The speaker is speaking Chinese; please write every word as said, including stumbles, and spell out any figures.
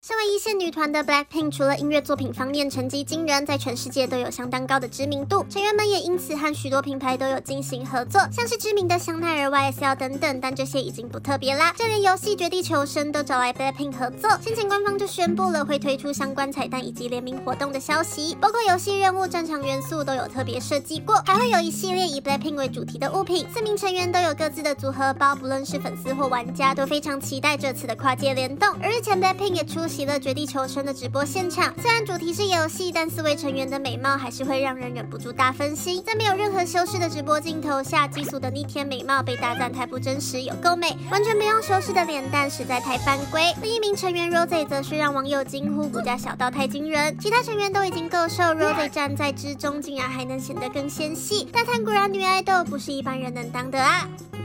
身为一线女团的 Blackpink， 除了音乐作品方面成绩惊人，在全世界都有相当高的知名度，成员们也因此和许多品牌都有进行合作，像是知名的香奈儿、Y S L 等等，但这些已经不特别啦。就连游戏《绝地求生》都找来 Blackpink 合作，先前官方就宣布了会推出相关彩蛋以及联名活动的消息，包括游戏任务、战场元素都有特别设计过，还会有一系列以 Blackpink 为主题的物品。四名成员都有各自的组合包，不论是粉丝或玩家都非常期待这次的跨界联动。而日前 Blackpink 也出席了《绝地求生》的直播现场，虽然主题是游戏，但四位成员的美貌还是会让人忍不住大分心。在没有任何修饰的直播镜头下，激素的逆天美貌被大赞太不真实，有够美，完全不用修饰的脸蛋实在太犯规。另一名成员 Rose 则是让网友惊呼骨架小到太惊人，其他成员都已经够瘦 ，Rose 站在之中竟然还能显得更纤细，大叹果然女爱豆不是一般人能当的啊！